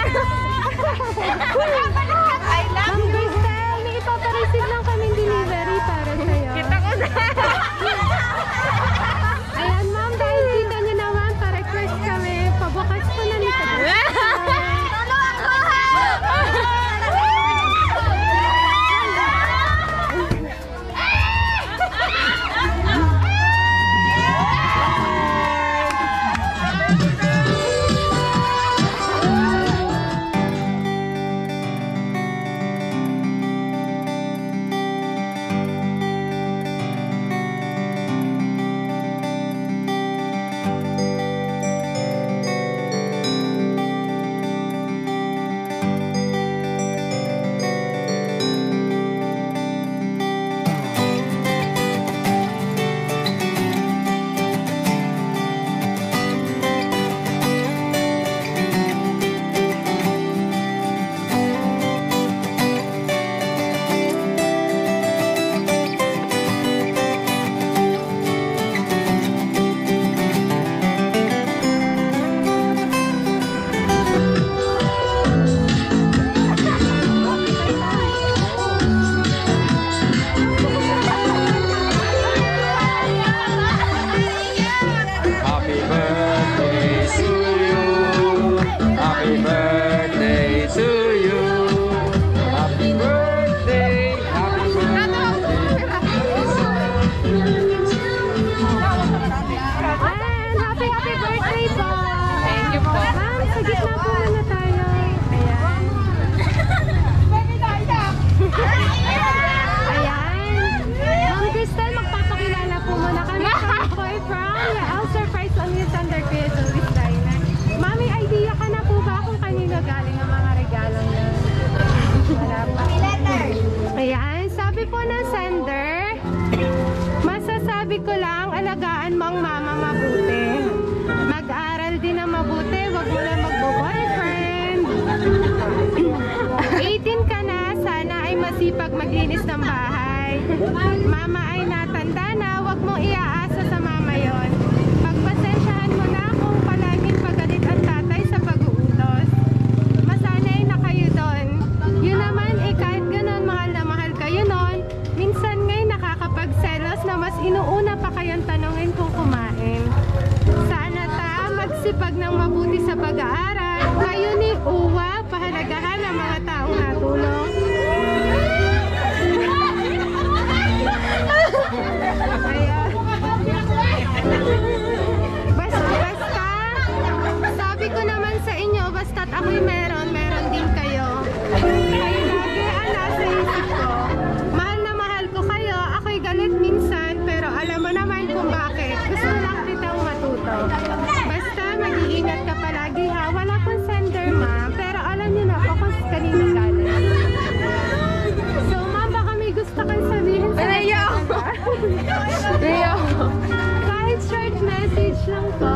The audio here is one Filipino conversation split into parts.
Ma'am Cristel, may ipapareceive lang kaming delivery para sa'yo. Kita ko na. Ayan ma'am, dahil kita nyo naman, pa-request kami. Pabukas ko na nito. Masasabi ko lang, alagaan mo ang mama mabuti. Mag-aral din na mabuti, wag mo na magbo-boyfriend. 18 ka na, sana ay masipag maglinis ng bahay. Mama ay natanda na, wag mong iaasa sa mama yon. Pagpasensyahan mo na kung palaging pagalit ang tatay sa pag-uutos. Masanay na kayo doon. Yun naman eh, kahit ganun, mahal na mahal kayo nun. Minsan ngay nakakapagselos na mas inuuna pa kayong tanongin kung kumain. Sana magsipag ng mabuti sa pag-aaral. Kayo ni Uwa, pahalagahan ang mga taong natulong. Basta, sabi ko naman sa inyo, basta't ako'y meron din kayo. Kayo lagi ang nasa isip ko. Mahal na mahal ko kayo, ako'y galit minsan, pero alam mo naman kung bakit. Gusto lang kitang matuto. Basta mag-iingat ka palagi ha. Wala kong sender ma, pero alam niyo na ako kung kanino galing. So ma, baka may gusto kang sabihin sa Rio. kahit short message lang po.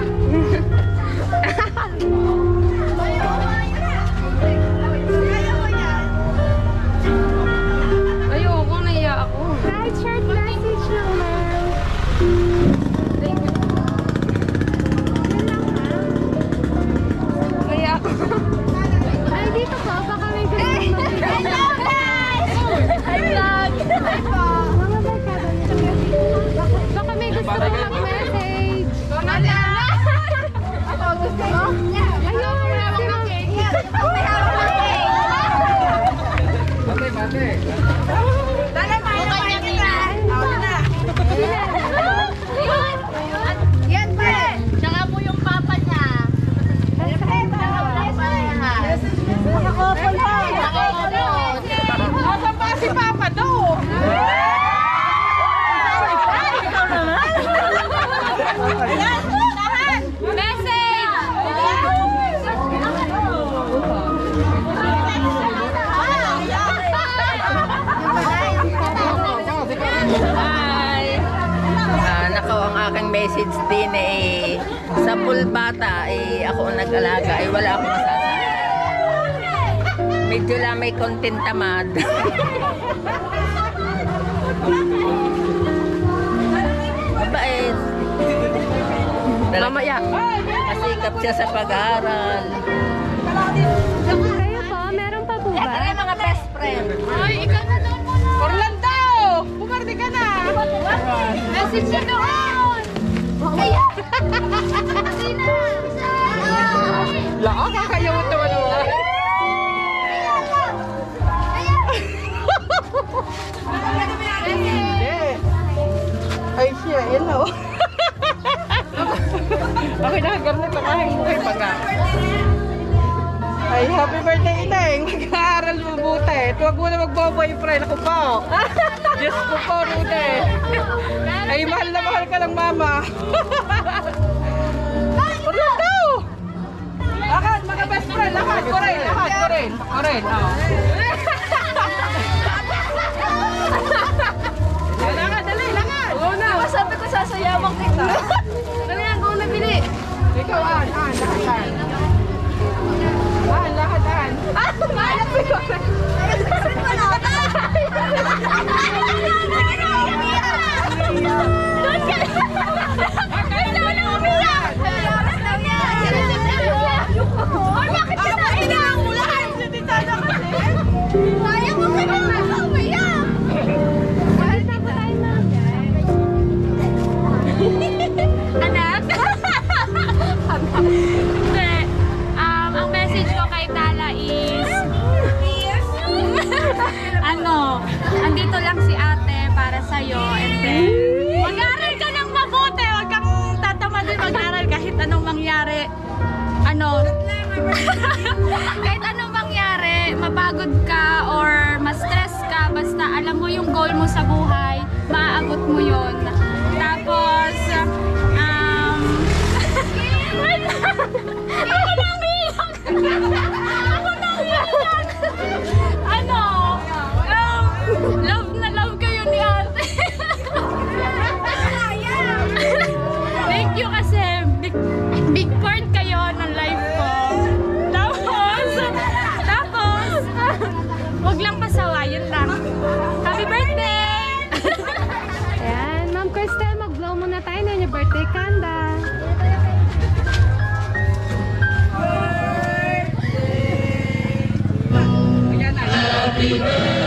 Ayoko, naiya ako. Kahit short message lang ma'am. Naiya ako. Ay, dito po, baka may gusto mag-ibig. Hi, vlog. Mga barkada nito. Baka may gusto mag-message. Ako, gusto mo? Ayun, Yan pa. Tsaka mo yung papa niya. nakakopol pa. Nasa pa si papa do. Ikaw naman. Message. Hi! Nakaw ang aking message din eh. Sa pulbata eh, ako ang nag-alaga eh, wala akong masasabi. Medyo lang may konting tamad. Mabait. Mamaya. Masikap siya sa pag-aaral. Kayo po, meron pa po ba? Ay, mga best friend. Ay, ikaw na doon mo na. Orlando! Bumardi ka na! Message na doon. Kasi na. Laka, kakayaw ito ano. Ay siya, yan o. Okay na, garnet ang aking buhay pa nga. Ay, happy birthday, Ineng. Mag-aaral mabuti. Huwag mo na magbo-boyfriend. Ako po. Diyos ko po, Rude. Ay, mahal na mahal ka ng mama. Orlando! Lakad, mga best friend. Lakad, Corin. Lakad, Corin. Corin, oh. Lakad, dali, lakad. Oo na. Sabi ko sasayawan kita. Dali na, kung nabili. Ikaw, lakad. Lahat. Mahalap ko. Anak? Hindi. Ang message ko kay Tala is andito lang si ate para sa'yo, and then mag-aral ka ng mabuti, huwag kang tatamad din mag-aral kahit anong mangyari. Kahit anong mangyari, mapagod ka or ma-stress ka, basta alam mo yung goal mo sa buhay, maaabot mo yun. Tapos, ako nang iyak! Ako nang iyak! Love na love kayo ni ate. Thank you kasi big part kayo ng life ko. Tapos, wag lang pasawa, yun lang. Happy birthday! Ayan, Ma'am Cristel, mag-blow muna tayo na yung birthday candle. Happy birthday.